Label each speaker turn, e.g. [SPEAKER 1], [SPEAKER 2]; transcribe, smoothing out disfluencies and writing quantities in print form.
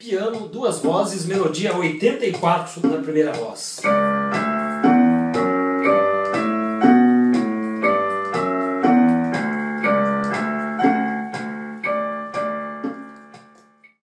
[SPEAKER 1] piano, duas vozes, melodia 84 na primeira voz.